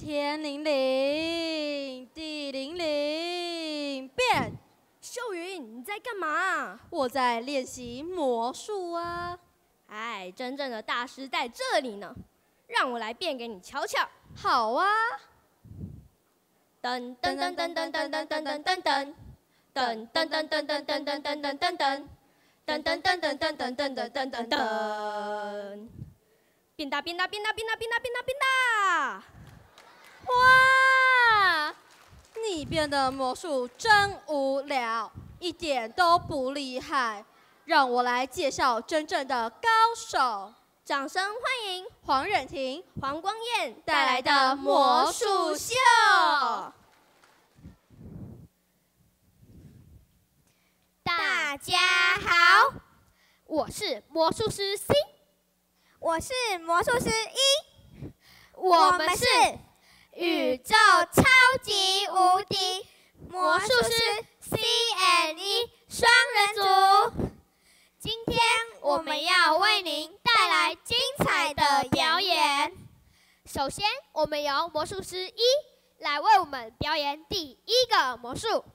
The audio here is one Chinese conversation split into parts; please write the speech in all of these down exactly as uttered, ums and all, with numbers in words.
天灵灵，地灵灵，变！ 秀云，你在干嘛？ 我在练习魔术啊。 哎，真正的大师在这里呢，让我来变给你瞧瞧。 好啊。 噔噔噔噔噔噔噔噔噔噔噔。 噔噔噔噔噔噔噔噔噔噔噔，噔噔噔噔噔噔噔噔噔噔噔，变大变大变大变大变大变大变大！ 哇，你变的魔术真无聊，一点都不厉害。让我来介绍真正的高手， 掌声欢迎黄忍婷、 黄光彦带来的魔术秀。 大家好， 我是魔术师 C， 我是魔术师一， 我们是宇宙超级无敌魔术师 C and E 双人组。今天我们要为您带来精彩的表演。 首先，我们由魔术师一来为我们表演第一个魔术。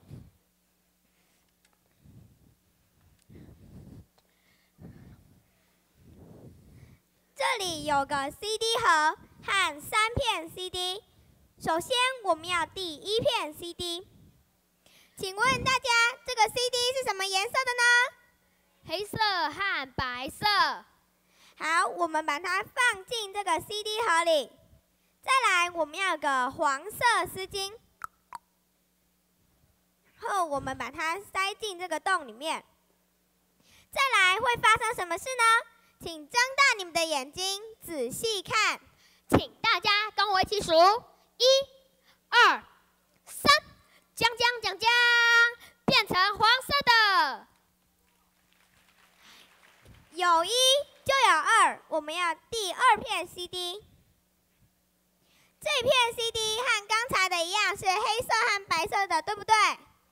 这里有个 C D 盒和三片 C D。首先，我们要第一片 C D。请问大家，这个 C D 是什么颜色的呢？ 黑色和白色。 好，我们把它放进这个 C D 盒里。再来，我们要有个黄色丝巾，然后我们把它塞进这个洞里面。再来，会发生什么事呢？ 请睁大你们的眼睛，仔细看。 请大家跟我一起数：一、二、三，将将将将，变成黄色的。 有一就有二，我们要第二片 C D。这片 C D 和刚才的一样，是黑色和白色的，对不对？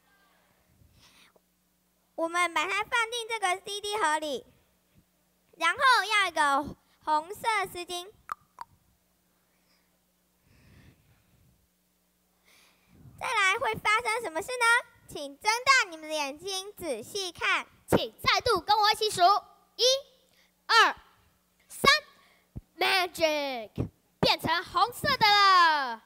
我们把它放进这个 C D 盒里。 然后要一个红色丝巾，再来会发生什么事呢？请睁大你们的眼睛，仔细看。 请再度跟我一起数：一、二、三 ，Magic 变成红色的了。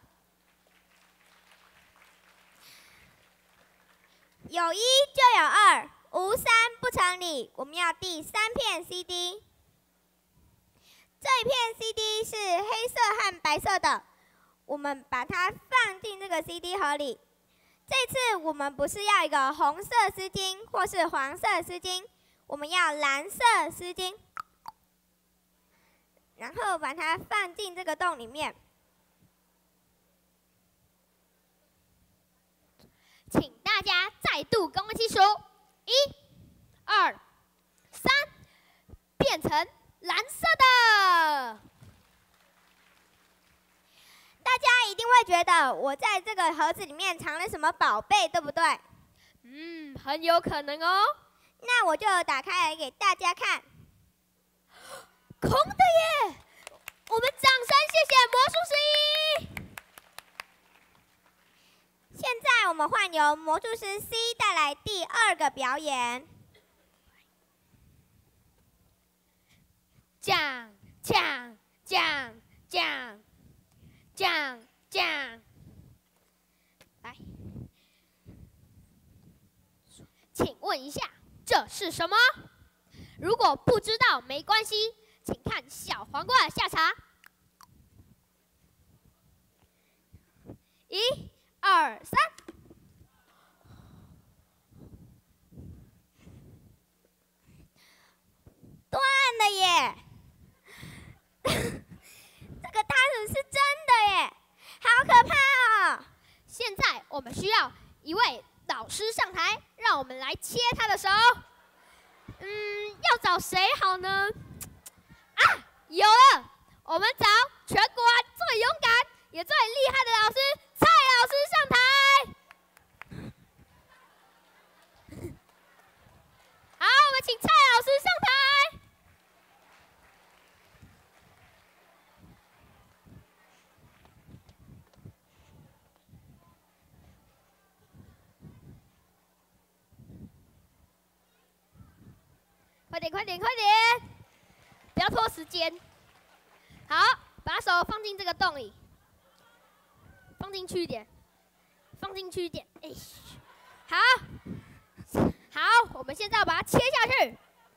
有一就有二。 无三不成理，我们要第三片 C D。这一片 C D 是黑色和白色的，我们把它放进这个 C D 盒里。这次我们不是要一个红色丝巾或是黄色丝巾，我们要蓝色丝巾，然后把它放进这个洞里面。 请大家再度跟我一起数。 一、二、三，变成蓝色的。 大家一定会觉得我在这个盒子里面藏了什么宝贝，对不对？ 嗯，很有可能哦。 那我就打开来给大家看。 空的耶！我们掌声谢谢魔术师一。 现在我们换由魔术师 C 带来第二个表演。 降降降降降降，来，请问一下，这是什么？如果不知道没关系，请看小黄瓜的下场。一。 二三， 断了耶！这个汤匙是真的耶，好可怕哦！ 现在我们需要一位老师上台，让我们来切他的手。嗯，要找谁好呢？啊，有了，我们找全国最勇敢也最厉害的老师。 蔡老师上台，好，我们请蔡老师上台。 快点，快点，快点！不要拖时间。好，把手放进这个洞里，放进去一点，放进去一点。哎，好，好，我们现在要把它切下去。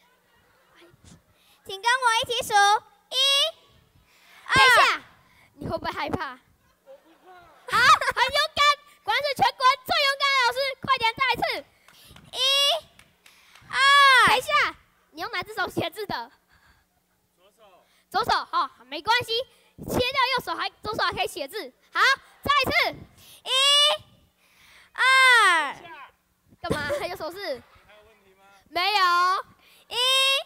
请跟我一起数，一、 等一下，你会不会害怕？好，很勇敢，果然是全国最勇敢的老师！快点，再来一次。 一、二。 等一下，你用哪只手写字的？左手。左手，好，没关系，切掉右手还左手还可以写字。好，再一次。 一、二。 干嘛？还有手势？还有问题吗？没有。 一、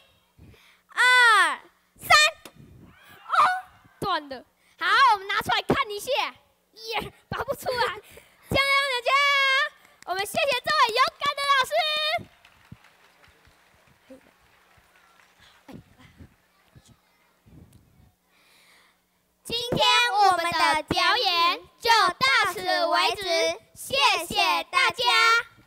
二、三。 哦，断了。好，我们拿出来看一下。耶，拔不出来，加油大家！我们谢谢这位勇敢的老师。 今天我们的表演就到此为止，谢谢大家。